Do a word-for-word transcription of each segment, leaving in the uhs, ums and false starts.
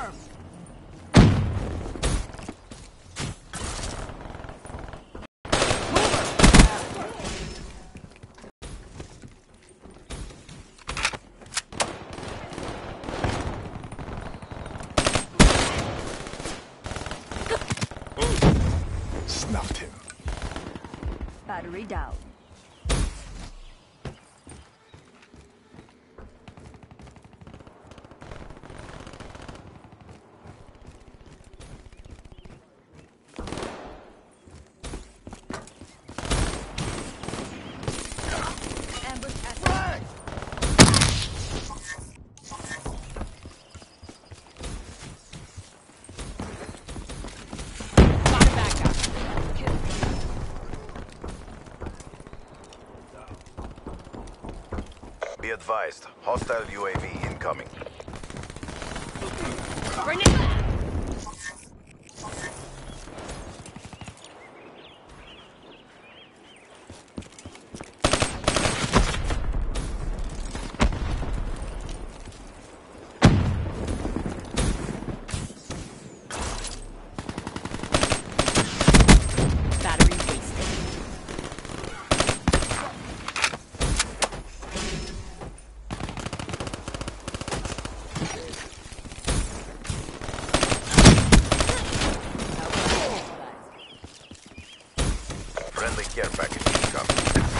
confirmed. Snuffed him. Battery down. Be advised, hostile U A V incoming. Grenade! Friendly care package incoming.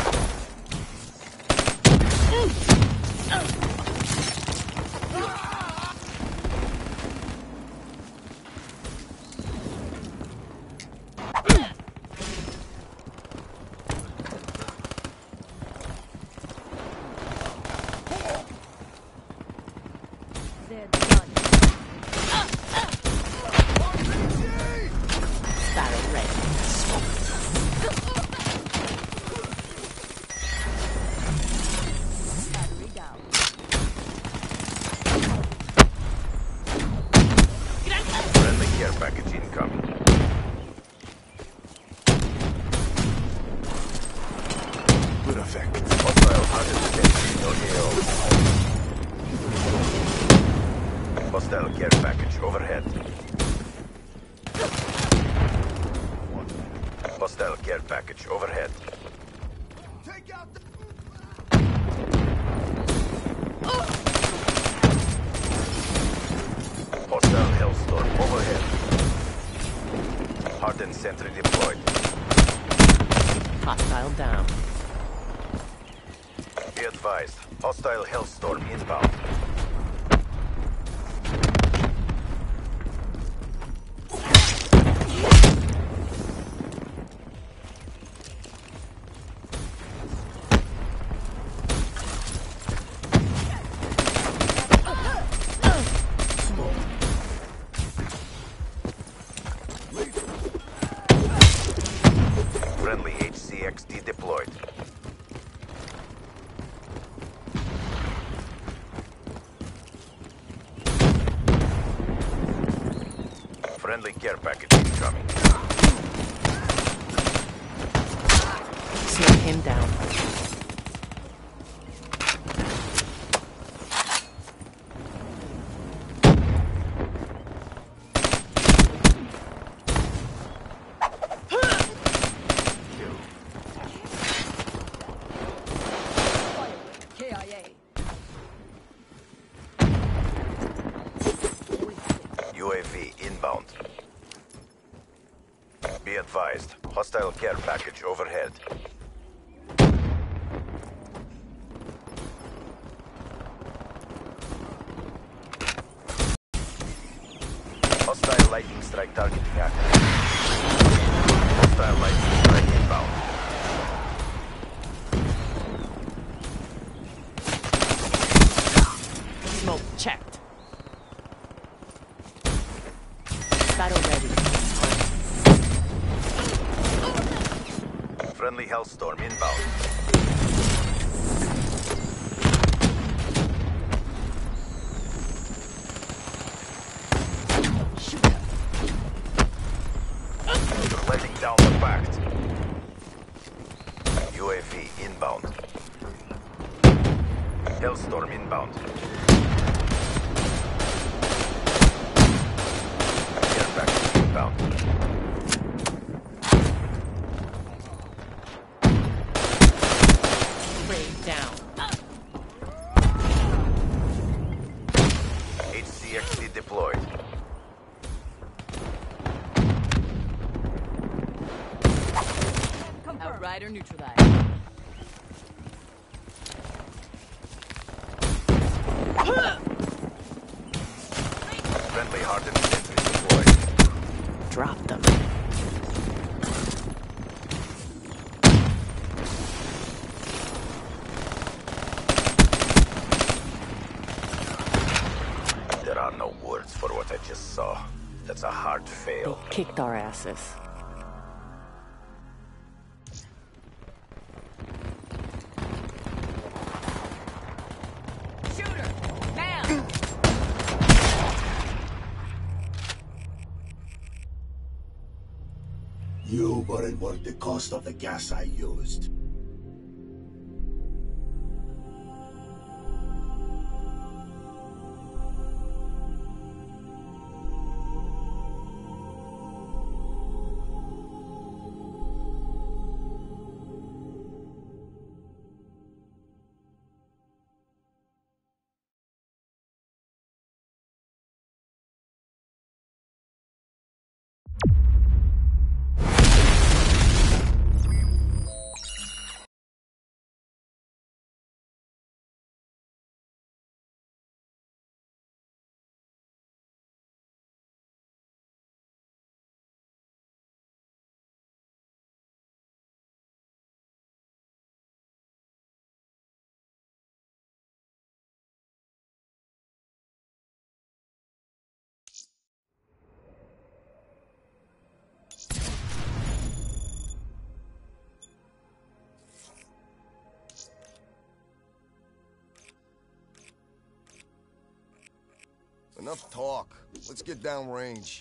They're done. Battle ready. Battery down. Friendly care package incoming. Good effect. Hostile hunted detected in A O. Hostile care package overhead. Hostile care package overhead. Take out the... Hostile Hellstorm overhead. Hardened sentry deployed. Hostile down. Be advised, hostile Hellstorm inbound. Friendly H C X D deployed. Friendly care package incoming. Smoke him down. K I A. U A V inbound. Be advised, hostile care package overhead. Hostile lightning strike targeting active. Hostile lightning strike inbound. Smoke checked. Battle ready. Friendly Hellstorm inbound. You're letting down the pact. U A V inbound. Hellstorm inbound. Spider neutralized. Friendly hardened sentry deployed. Drop them. There are no words for what I just saw. That's a hard They fail. kicked our asses. Shooter! Man! You weren't worth the cost of the gas I used. Enough talk. Let's get downrange.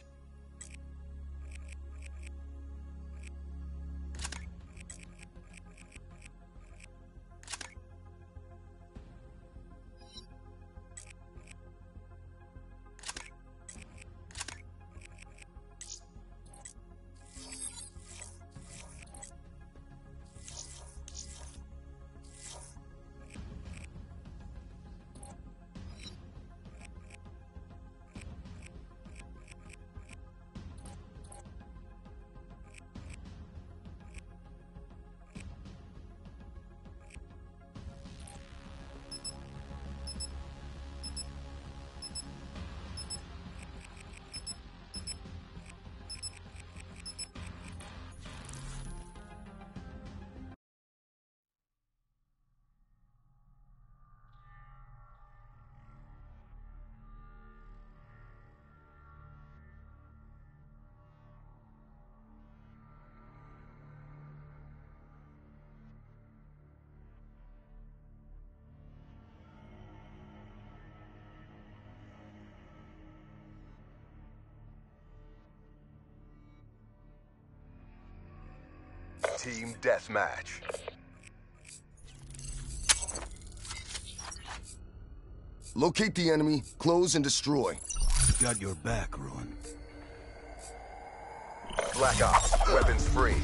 Team deathmatch. Locate the enemy, close and destroy. Got your back, Ruin. Black Ops. Weapons free.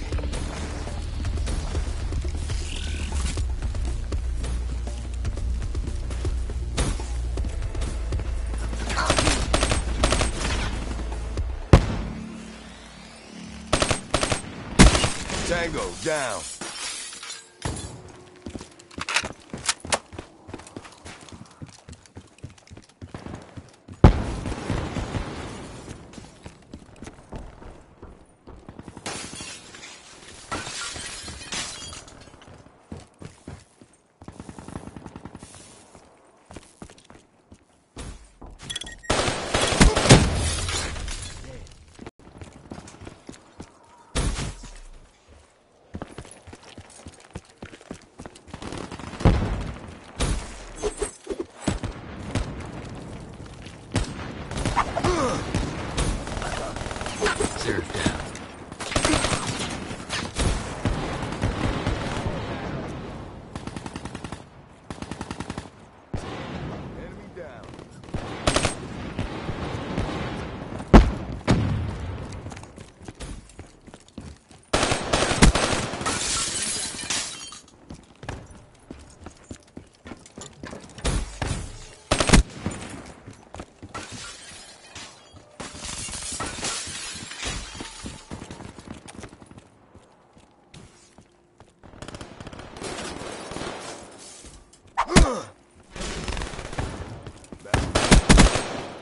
Tango, down.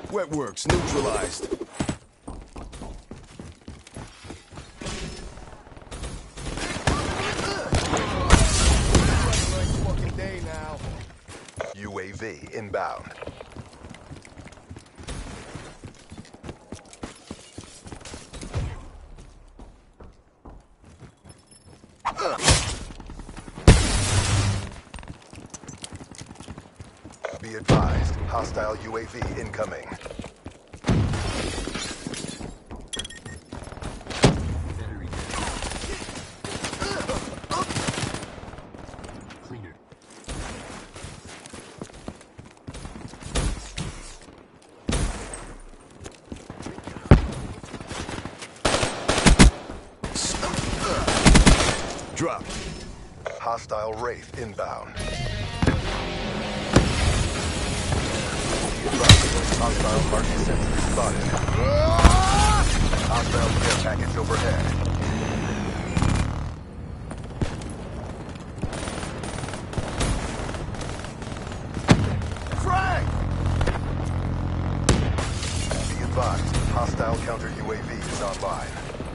Wetworks neutralized. Fucking day now. U A V inbound. Be advised, hostile U A V incoming. Cleaner. Drop. Hostile Wraith inbound. Hostile market sentry spotted. Hostile care package overhead. Frag! Be advised, hostile counter U A V is online.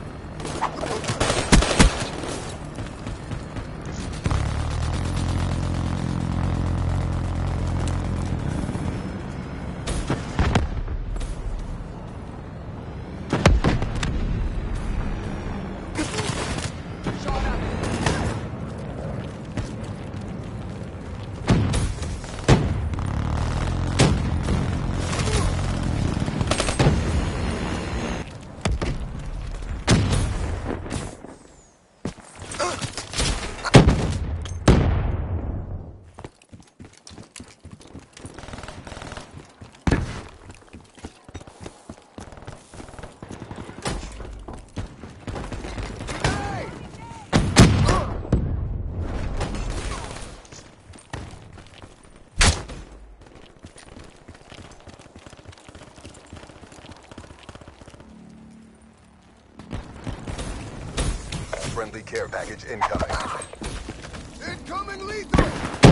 Friendly care package incoming. Incoming lethal!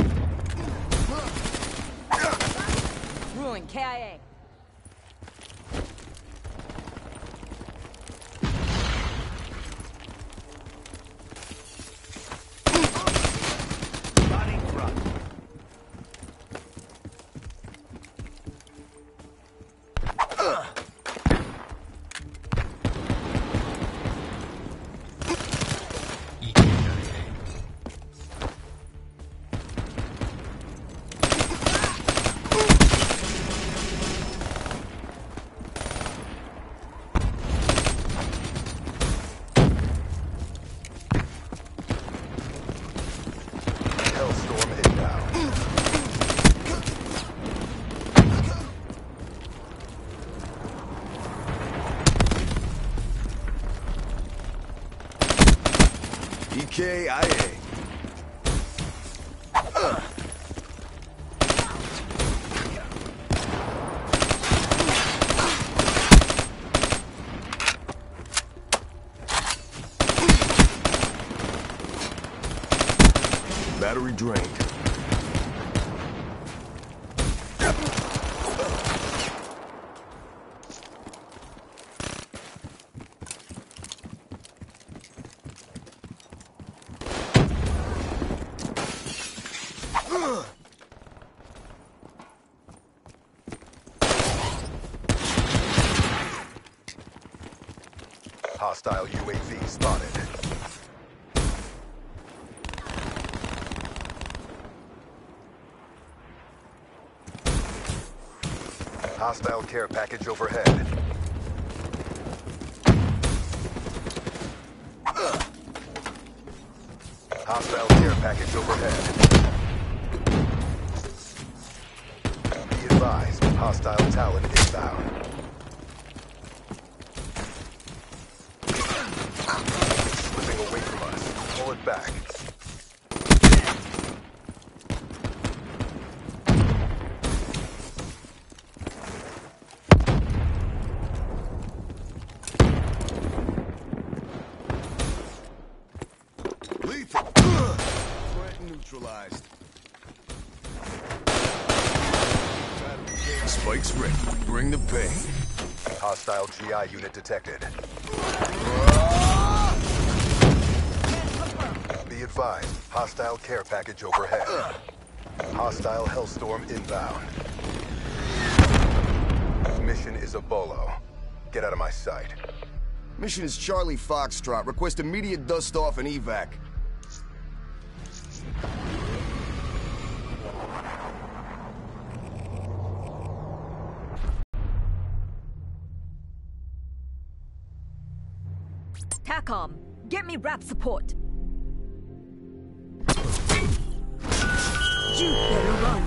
Ruin K I A. Hellstorm inbound. E K I A. Battery drained. Hostile U A V spotted. Hostile care package overhead. Hostile care package overhead. Be advised, hostile Talon inbound. Slipping away from us. Pull it back. Lethal. Threat neutralized. Spike's ready. Bring the pain. Hostile G I unit detected. Be advised, hostile care package overhead. Hostile Hellstorm inbound. Mission is a bolo. Get out of my sight. Mission is Charlie Foxtrot. Request immediate dust-off and evac. TACOM, get me rap support. You better run.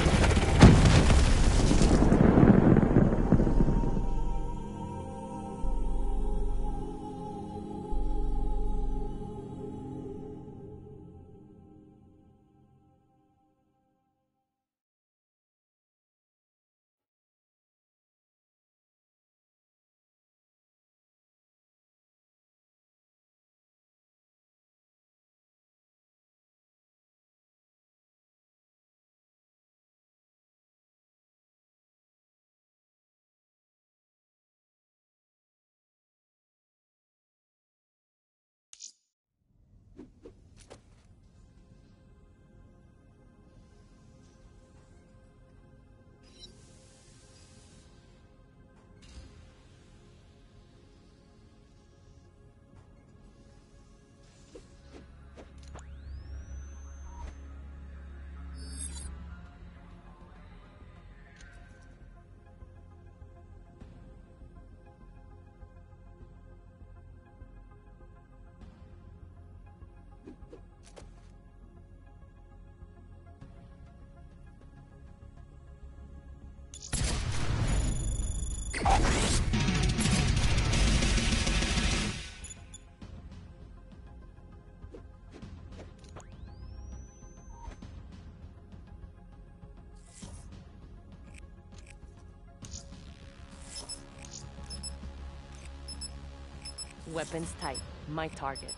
Weapons tight. My target.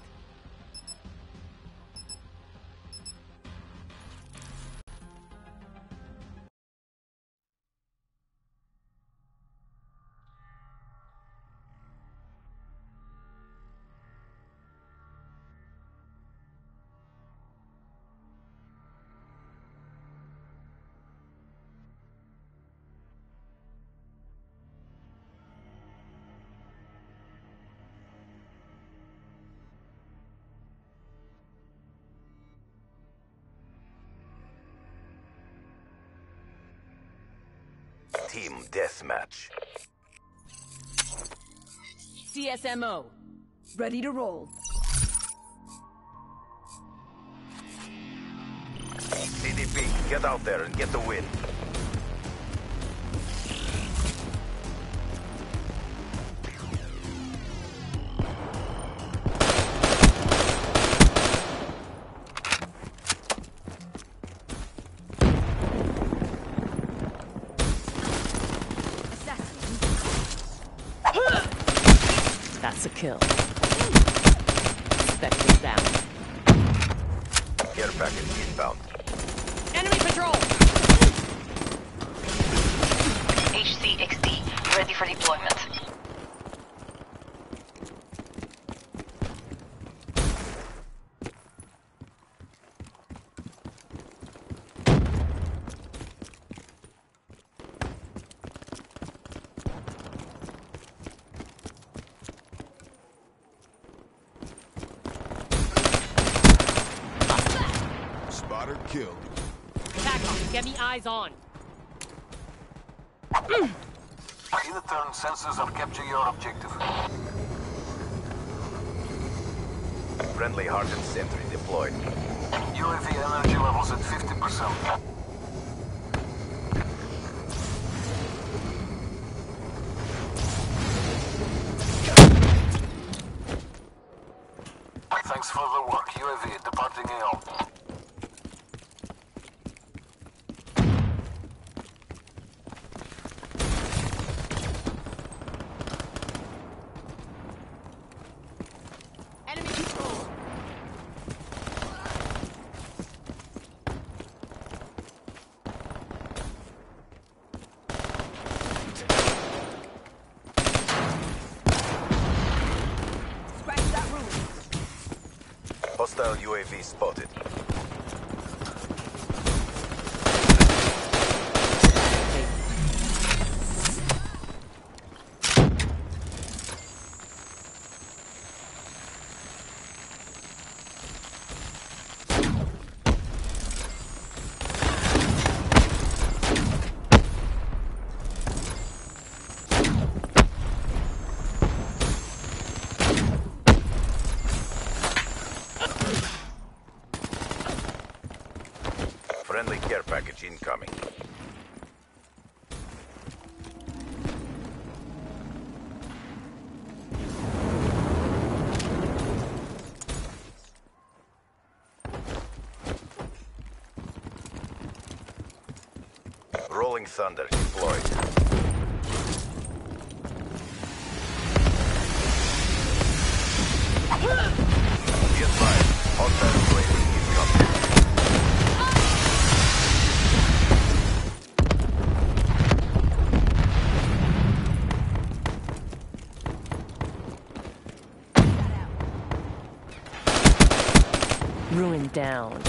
Team deathmatch. C S M O. Ready to roll. C D P, get out there and get the win. That's a kill. Spectre down. Care package inbound. Enemy patrol! H C X D, ready for deployment. Spotter killed. TACOM, get me eyes on. Either turn sensors or capture your objective. Friendly hardened sentry deployed. U A V energy levels at fifty percent. Thanks for the work. U A V departing A O. Enemy control. Hostile U A V spotted. Friendly care package incoming. Rolling Thunder deployed. Be advised, hostile U A V incoming. Ruin down.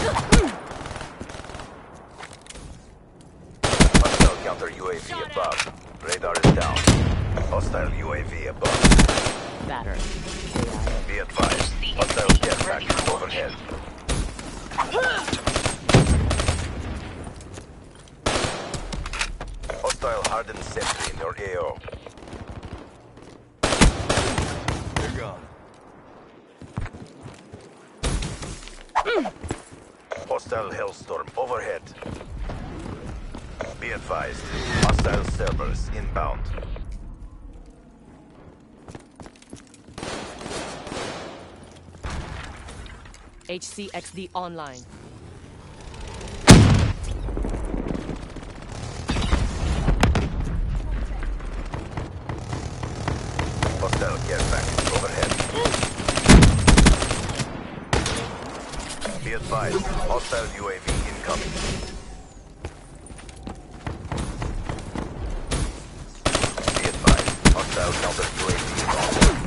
Hostile counter U A V above. Radar is down. Hostile U A V above. Battery. Be advised, hostile care package overhead. Hostile hardened sentry in your A O. They're gone. Hostile Hellstorm overhead. Be advised, hostile servers inbound. H C X D online. Hostile care package overhead. Be advised, hostile U A V incoming. Be advised, hostile counter U A V online.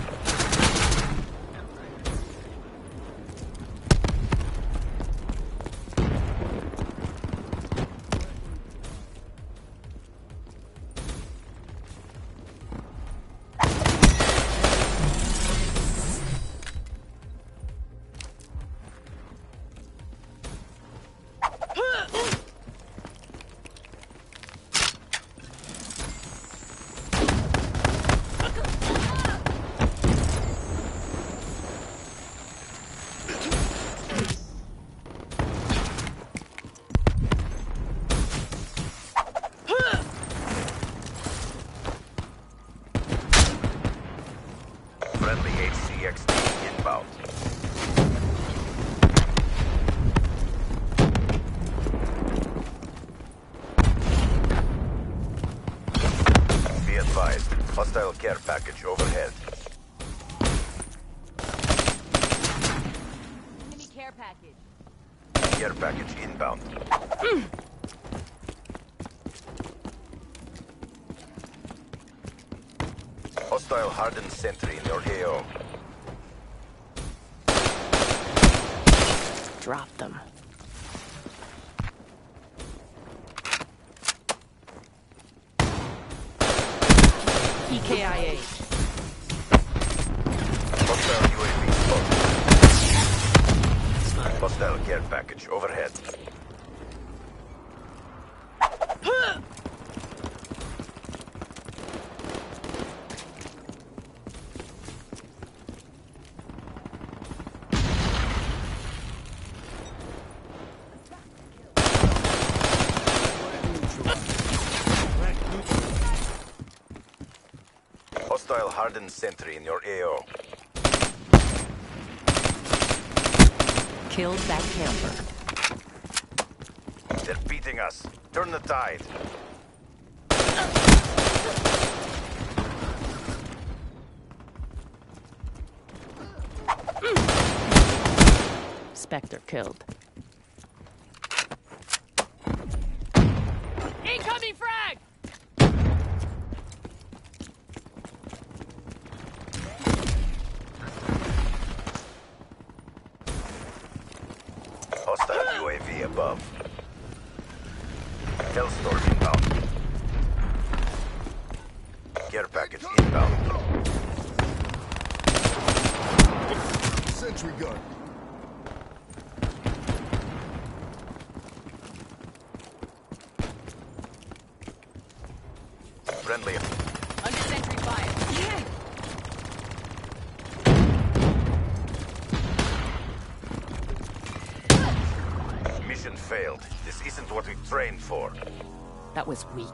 Friendly H C X D inbound. Be advised, hostile care package overhead. Enemy care package. Care package inbound. Hostile hardened sentry in your A O. Drop them. E K I A. Hostile U A V spotted. Hostile care package overhead. Hostile hardened sentry in your A O. Killed that camper. They're beating us. Turn the tide. Spectre killed. Incoming frag! Care package inbound. Sentry gun. Friendly. Under sentry fire. Yeah. Mission failed. This isn't what we trained for. That was weak.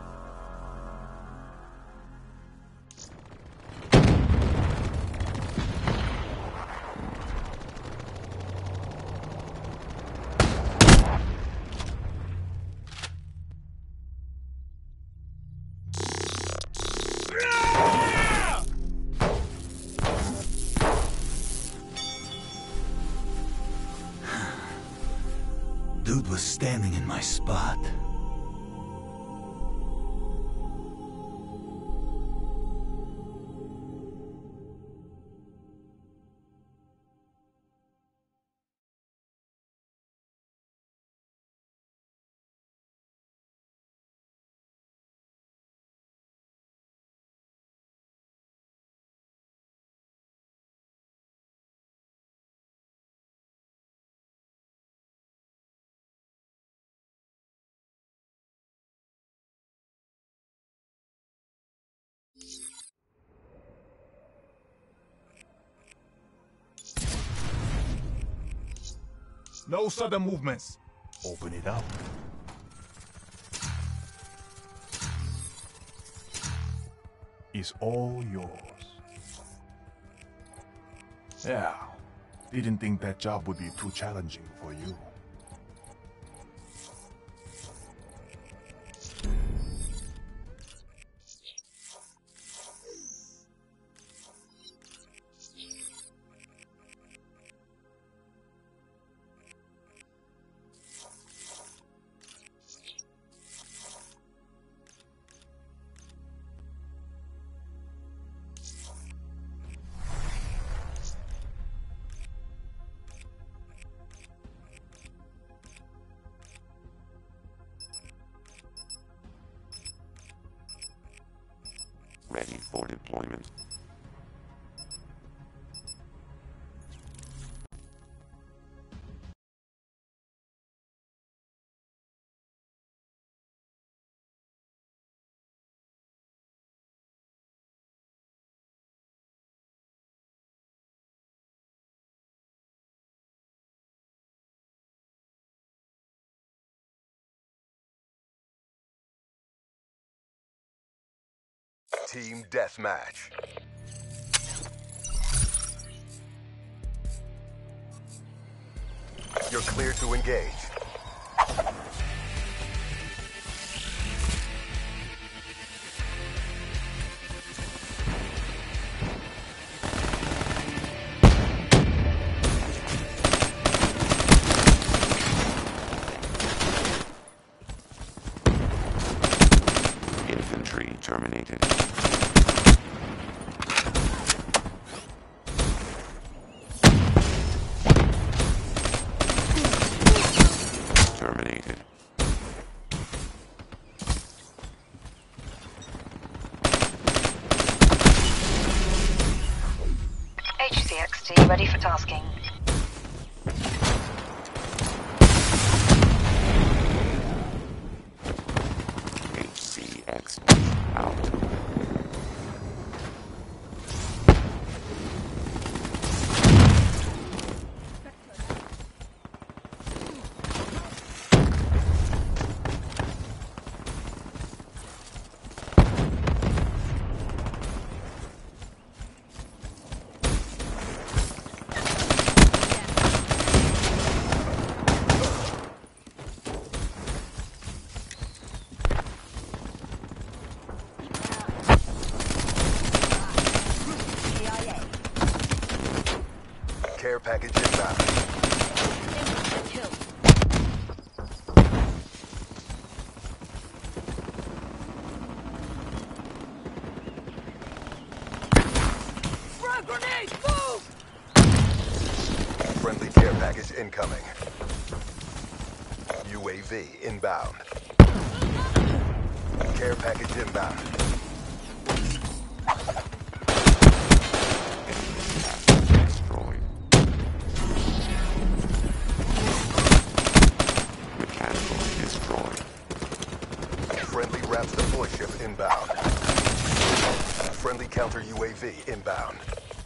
Dude was standing in my spot. No sudden movements. Open it up. It's all yours. Yeah. Didn't think that job would be too challenging for you. Ready for deployment. Team deathmatch. You're clear to engage. Infantry terminated. Terminated. H C X T ready for tasking. H C X out. Care package inbound. Frag grenade! Move! Friendly care package incoming. U A V inbound. Care package inbound. Friendly counter U A V inbound.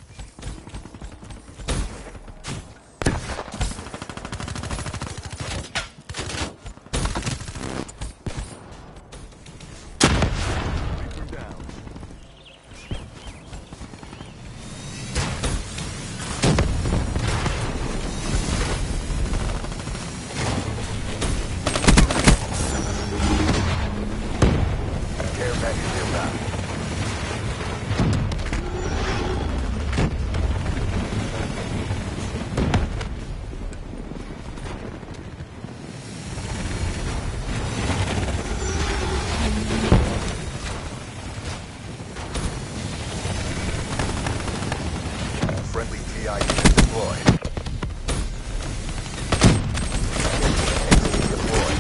Care package inbound. Friendly T I unit deployed. Deployed.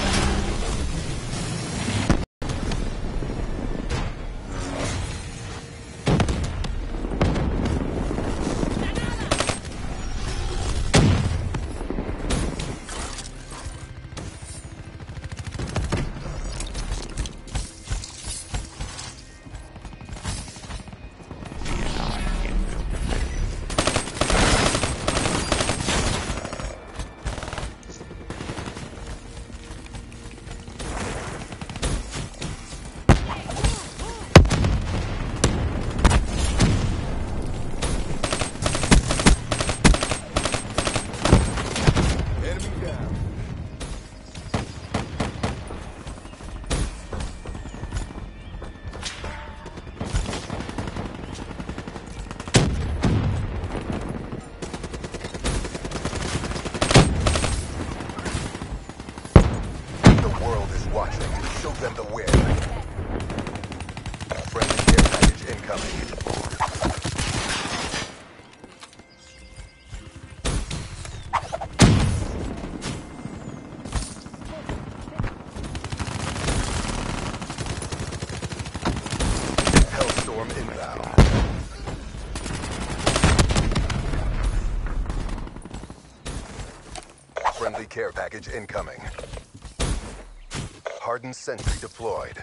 Enemy down. The world is watching. Show them the win. Friendly care package incoming. Hellstorm inbound. Friendly care package incoming. Hardened sentry deployed.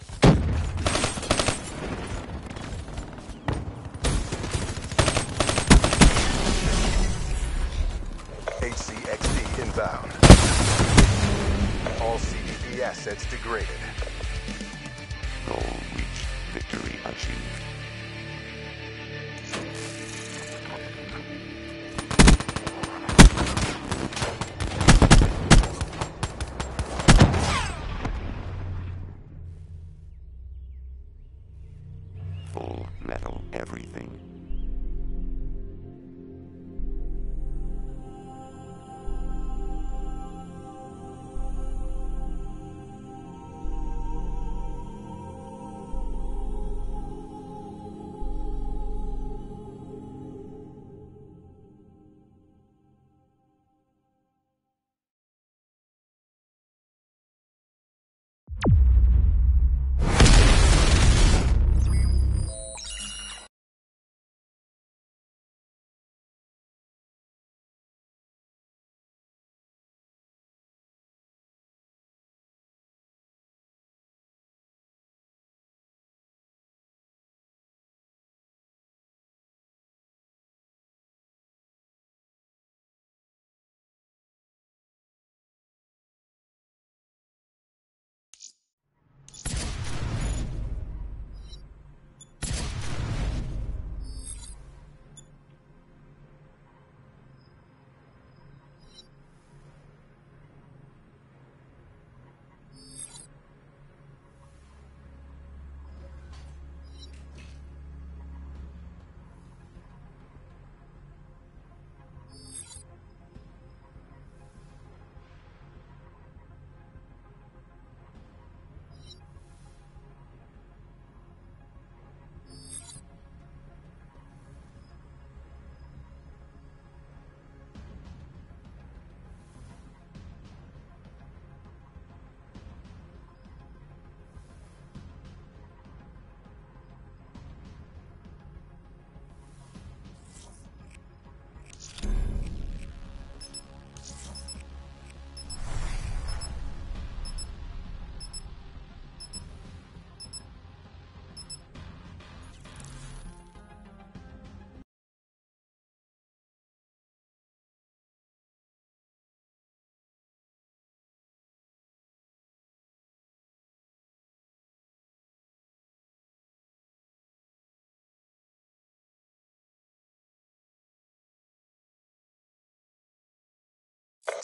H C X D inbound. All C D P assets degraded. Goal reached. Victory achieved.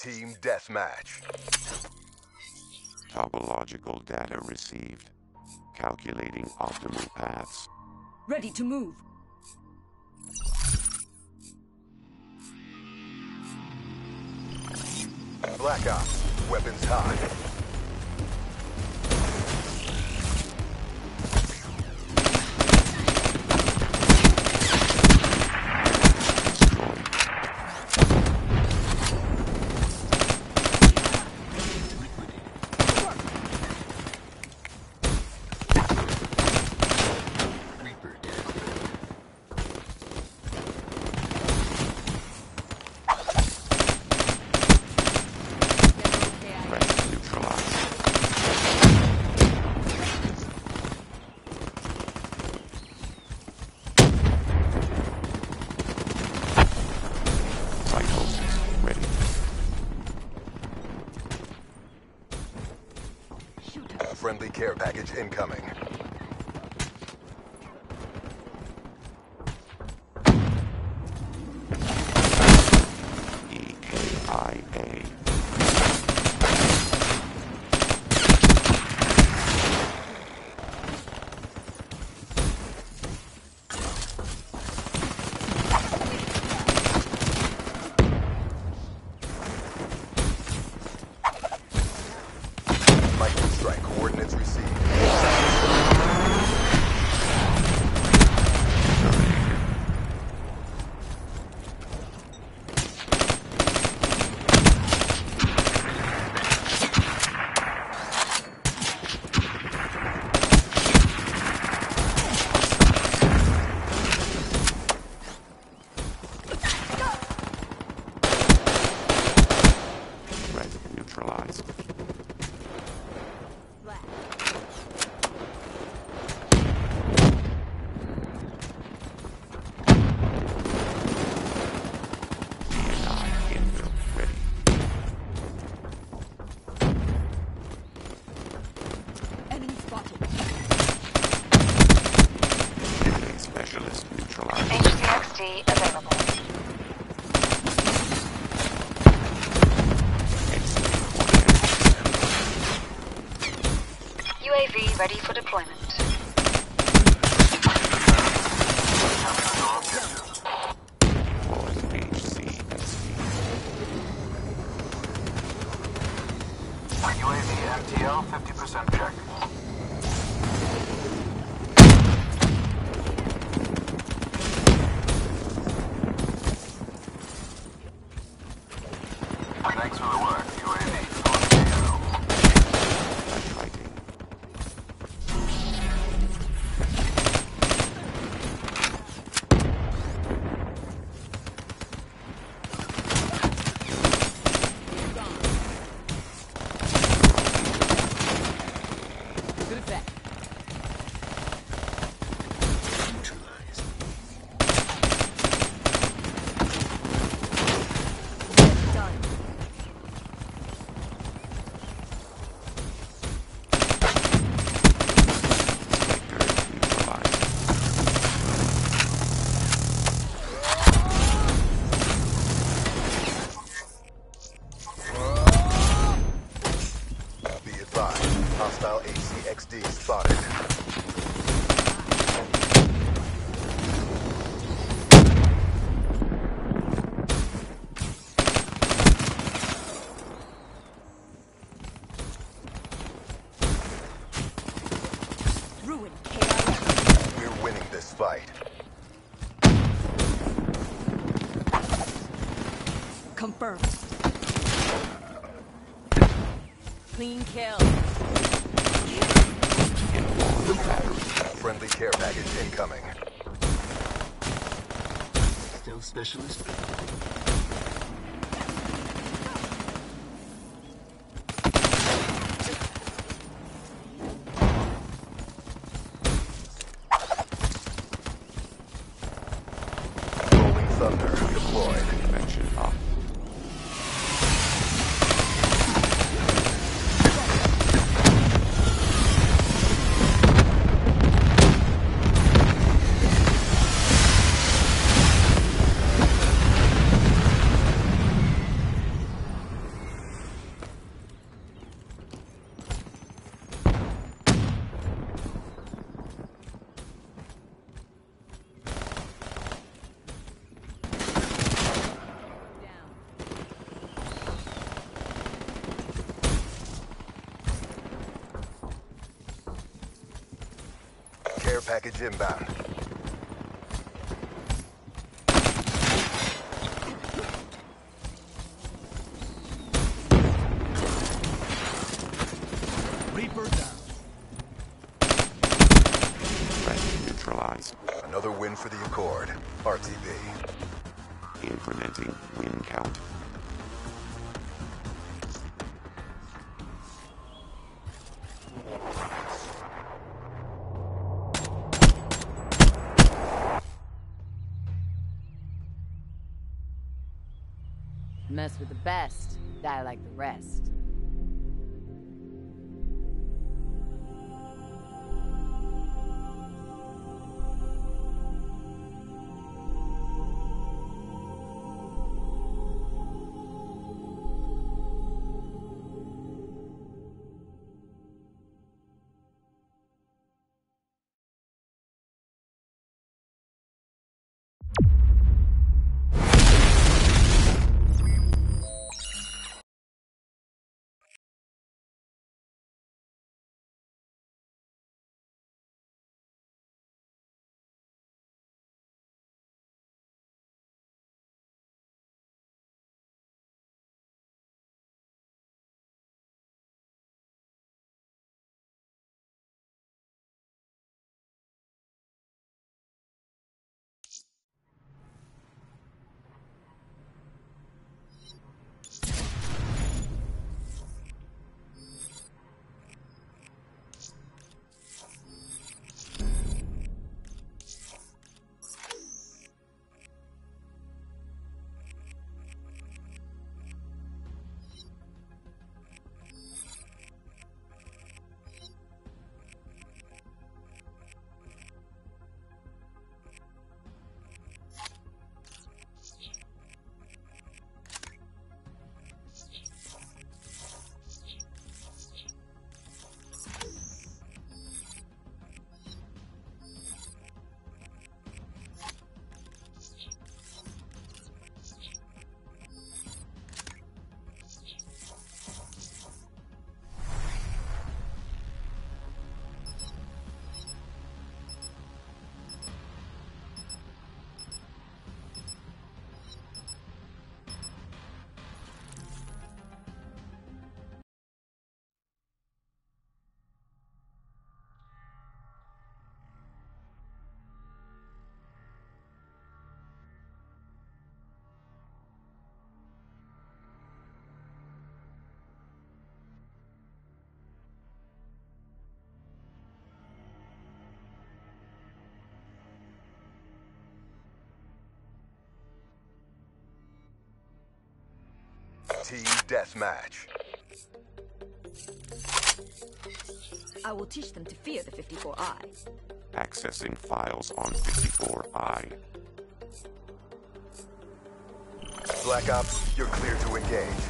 Team Deathmatch. Topological data received. Calculating optimal paths. Ready to move. Black Ops. Weapons high. Friendly care package incoming. E K I A. Microstrike coordinates received. Red neutralized. Enemy spotted. Melee specialist neutralized. H C X D available. U A V ready for deployment. Deploying H C X D. U A V M T L fifty percent check. Thanks for the work, U A V. Fighting. Good bet. Done. Spectre neutralized. Be advised. Hostile H C X D spotted. Ruin K I A. We're winning this fight. Confirmed. Clean kill. Friendly care package incoming. Stealth specialist. Rolling Thunder deployed. Convention up. Care package inbound. Reaper down. Threat neutralized. Another win for the Accord. R T B. Incrementing win count. Mess with the best, die like the rest. Team Deathmatch. I will teach them to fear the fifty-four I. Accessing files on fifty-four I. Black Ops, you're clear to engage.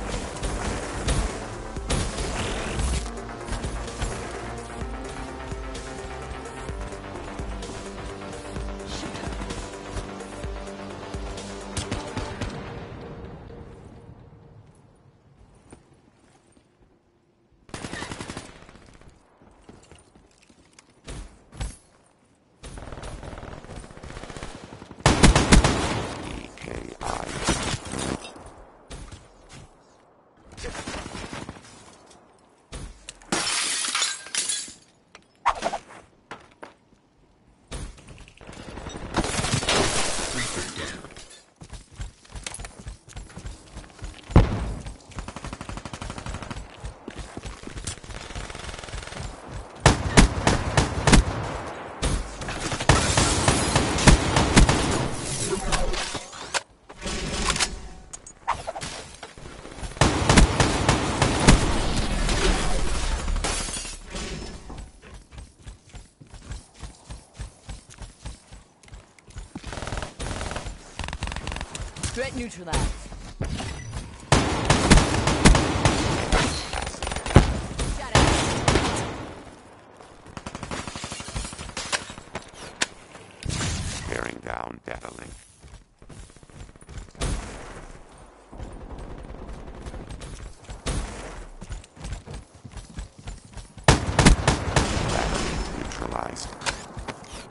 Threat neutralized. Shut out. Tearing down data link. Neutralized.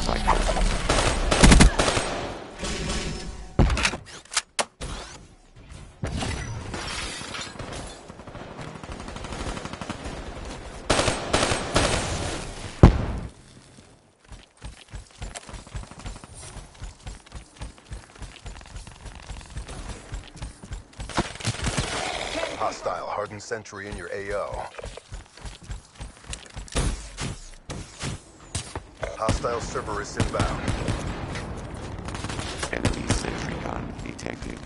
cycle. Hostile hardened sentry in your A O. Hostile Cerberus inbound. Enemy sentry gun detected.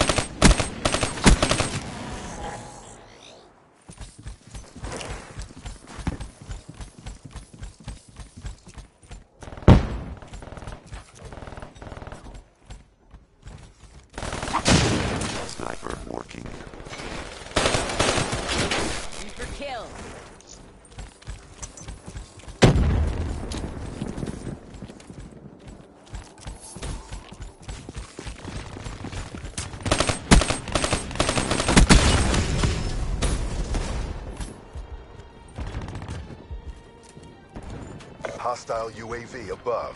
Sniper working. For kill. Hostile U A V above.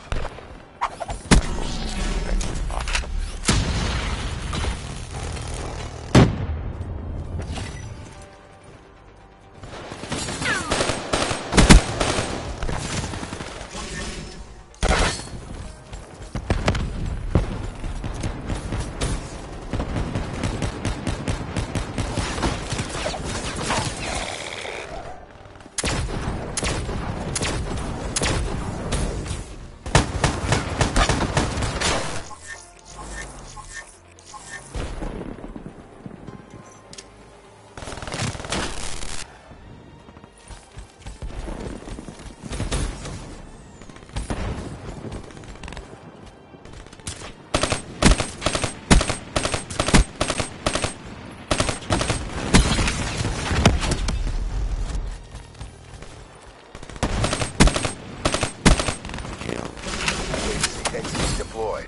Deployed.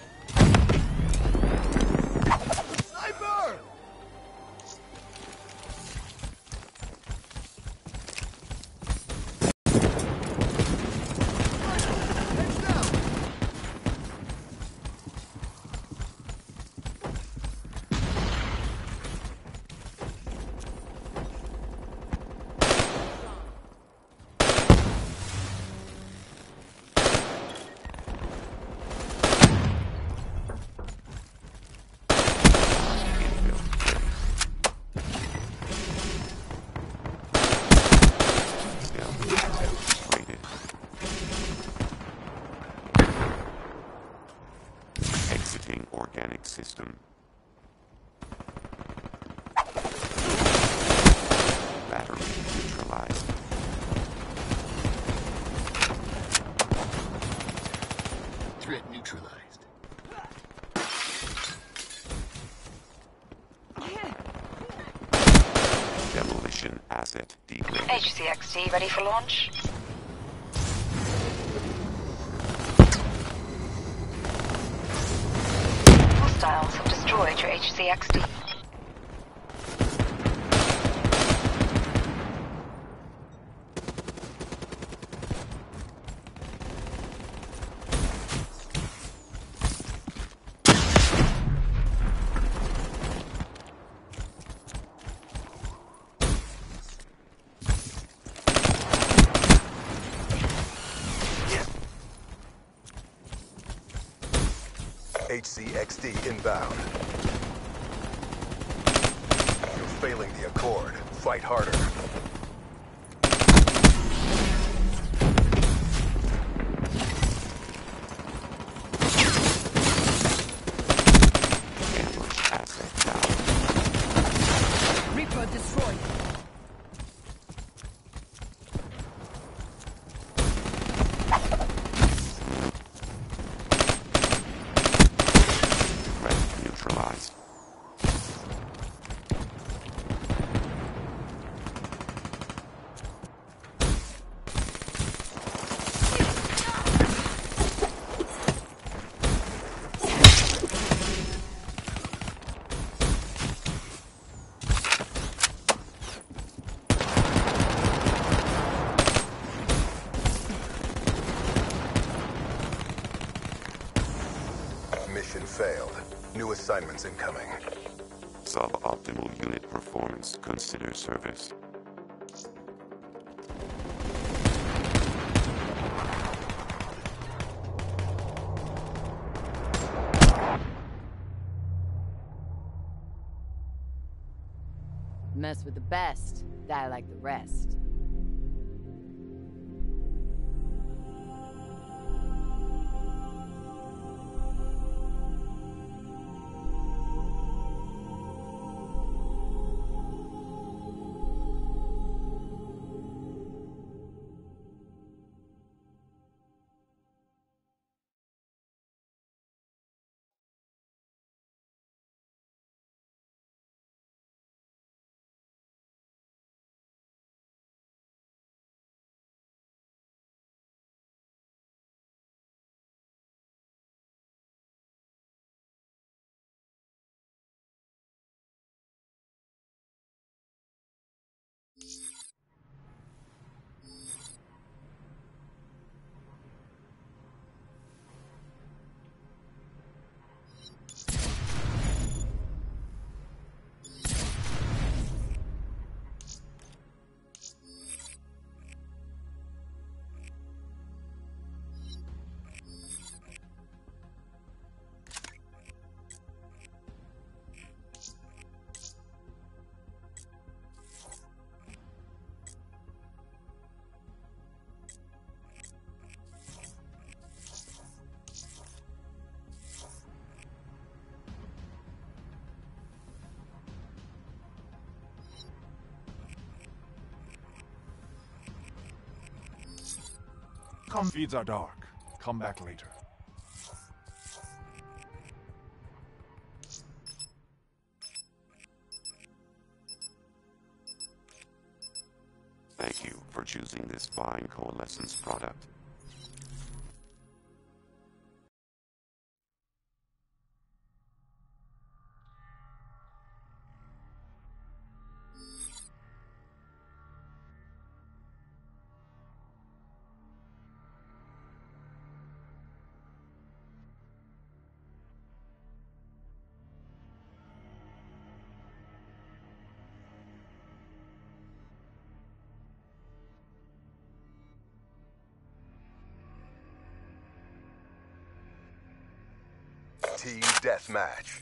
Sniper! Exiting organic system. Battery neutralized. Threat neutralized. Demolition asset degraded. H C X D ready for launch. Hostiles have destroyed your H C X D. H C X D inbound. You're failing the Accord. Fight harder. Ambush asset down. Reaper destroyed. Threat neutralized. Mission failed. New assignments incoming. Suboptimal unit performance. Consider service. Mess with the best, die like the rest. Come, feeds are dark. Come back later. Thank you for choosing this fine Coalescence product. Team Deathmatch.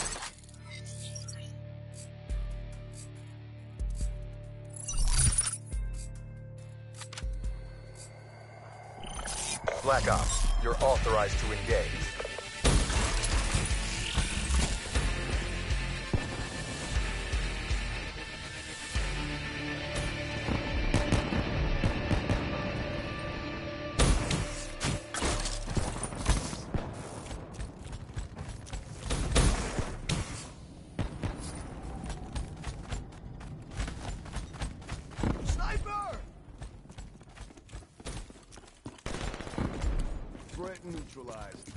Black Ops, you're authorized to engage. Threat neutralized.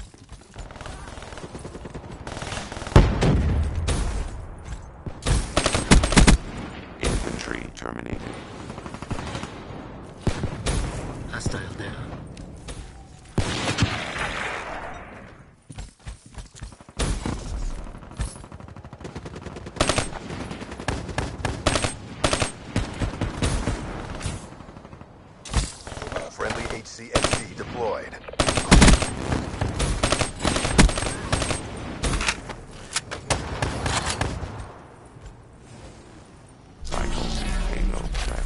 Infantry terminated. Hostile there. Friendly H C X D deployed. Cycles payload threat.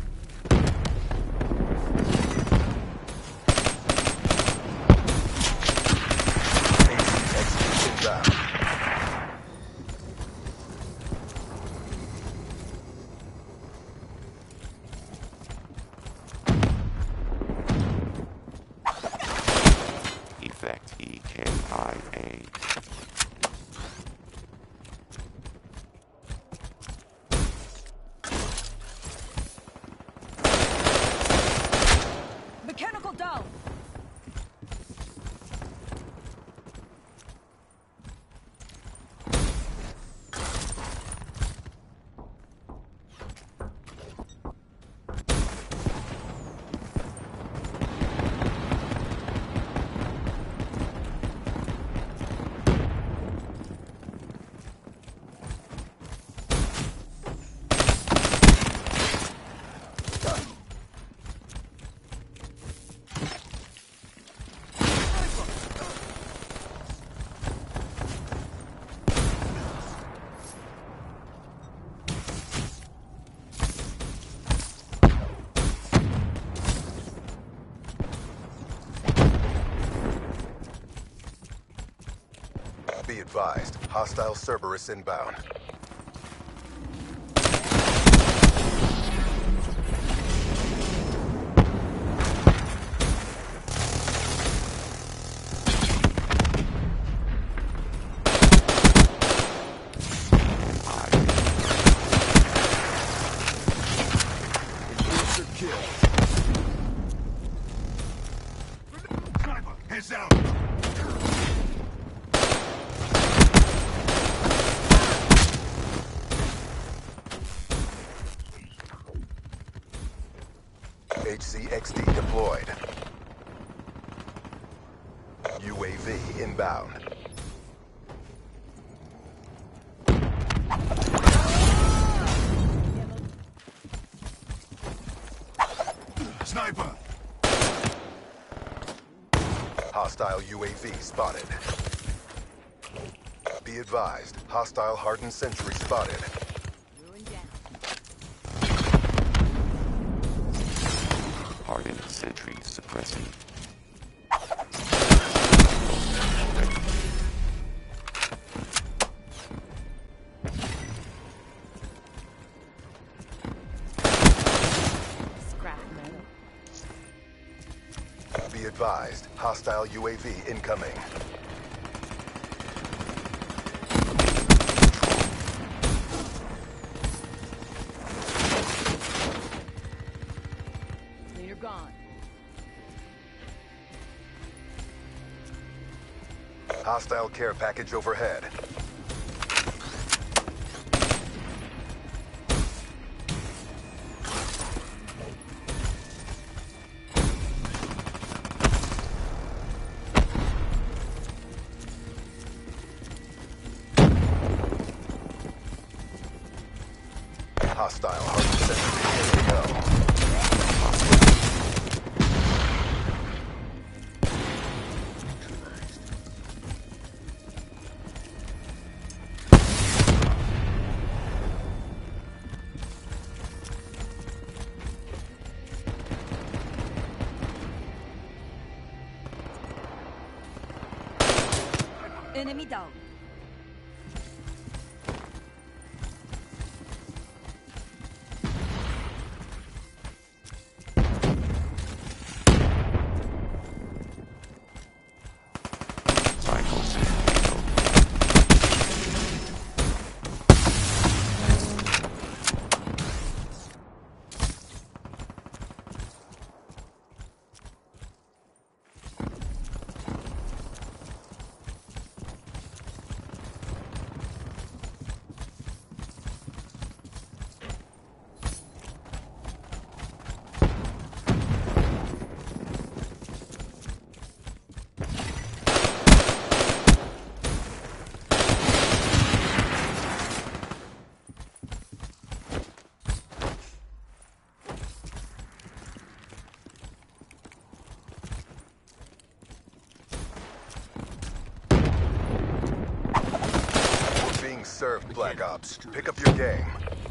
H C X D inbound. Effect E K I A. Mechanical down. Be advised, hostile Cerberus inbound. Heads out! H C X D deployed. U A V inbound. Sniper! Hostile U A V spotted. Be advised, hostile hardened sentry spotted. Hardened sentry suppressing. Scrap metal. Be advised, hostile U A V incoming. Cleaner gone. Hostile care package overhead. Hostile hardened sentry ready to go. Enemy down. Cycles. Served, Black Ops. Pick up your game.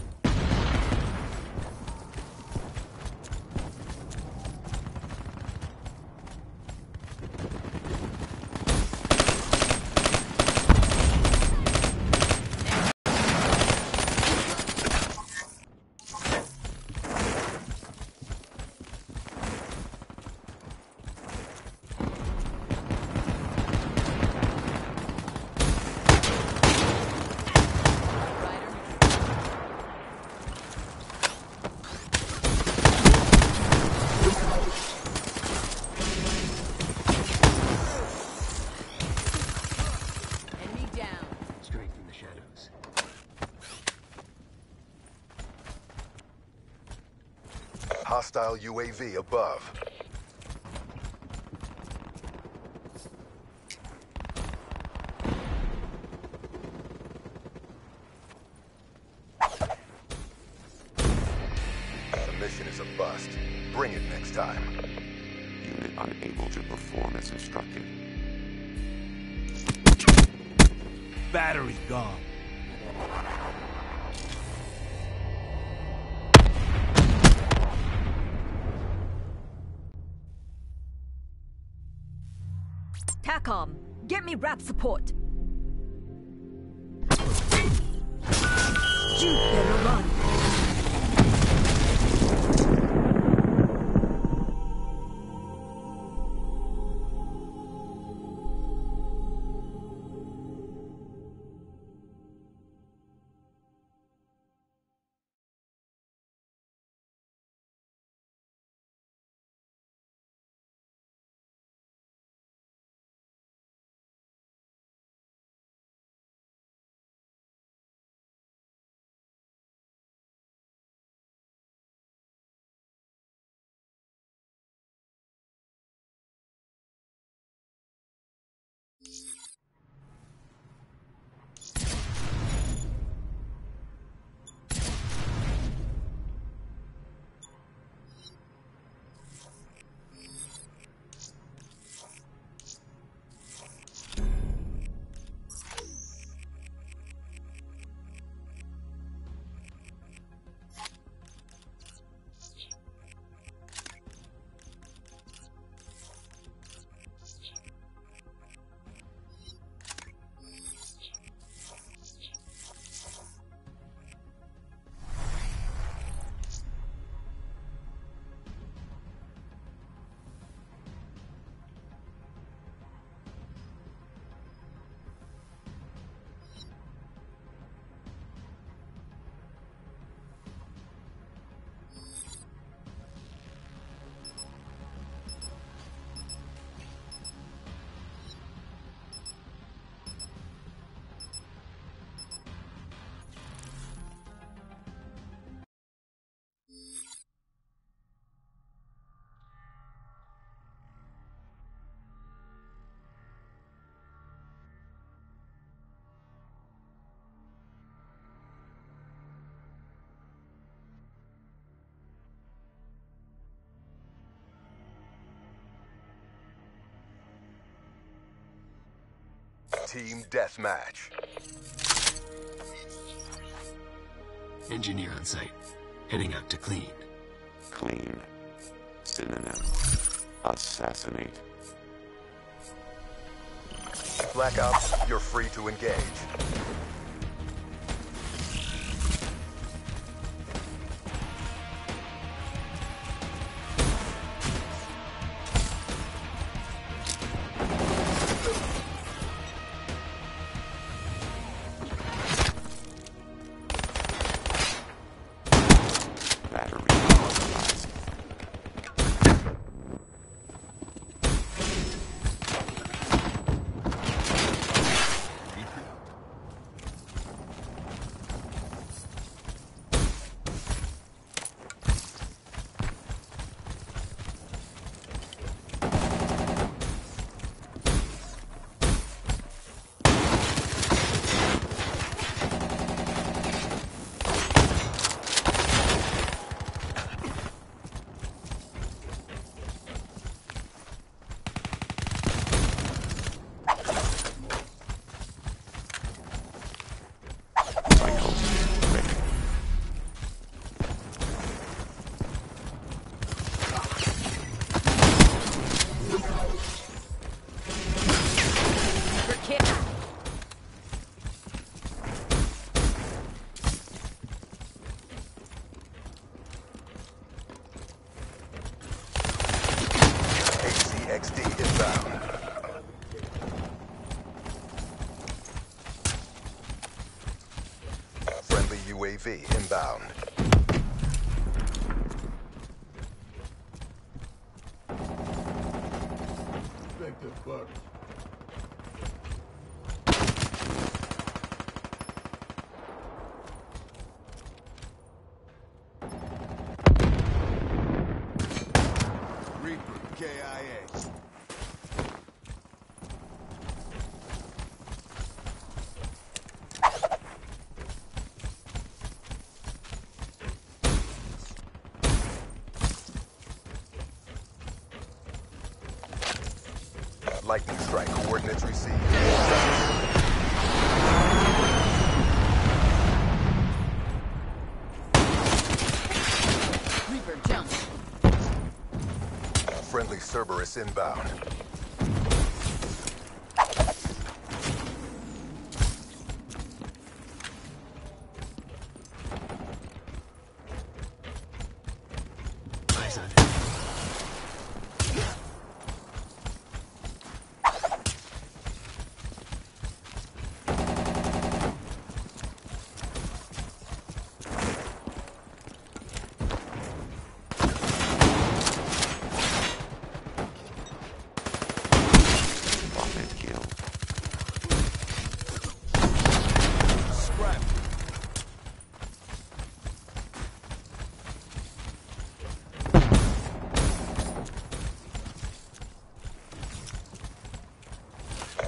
Hostile U A V above. The mission is a bust. Bring it next time. Unit unable to perform as instructed. Battery gone. TACOM, get me rap support. You better run. Team deathmatch. Engineer on site. Heading out to clean. Clean. Synonym. Assassinate. Black Ops, you're free to engage. X D inbound. Friendly U A V inbound. Vector buck. Reaper, K I A. Lightning strike coordinates received. Reaper jump. Friendly Cerberus inbound.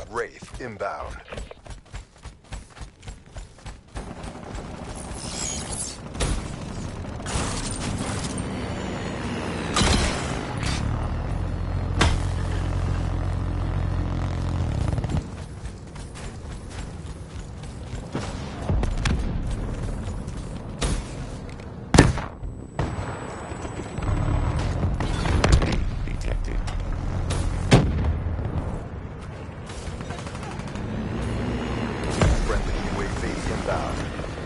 Wraith inbound. Detected. Friendly U A V inbound.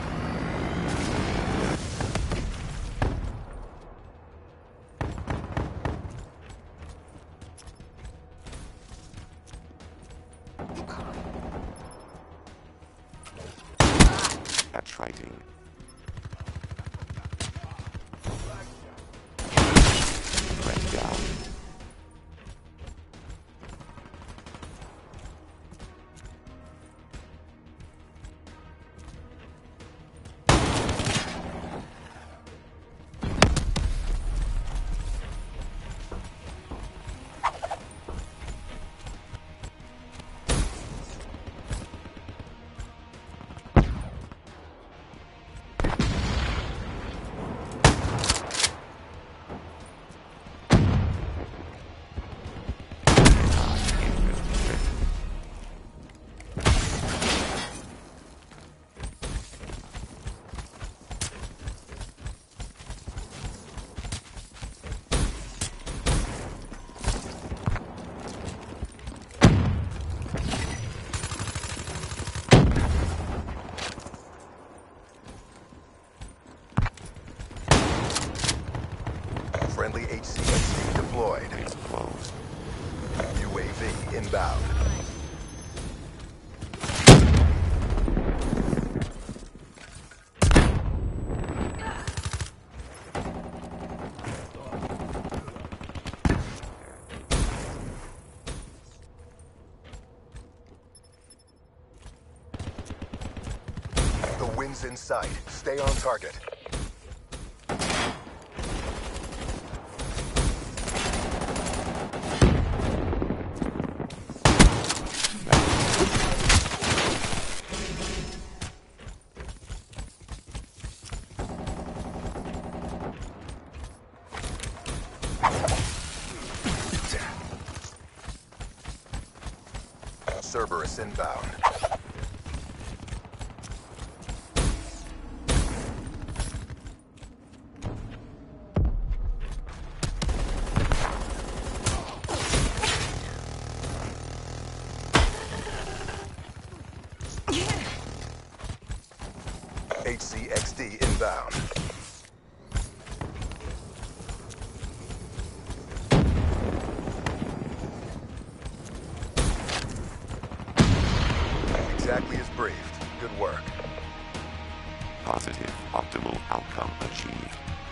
That's writing. Threat down. Friendly H C X D deployed. It's closed. U A V inbound. The wind's in sight. Stay on target. Cerberus inbound. H C X D inbound. Exactly as briefed. Good work. Positive optimal outcome achieved.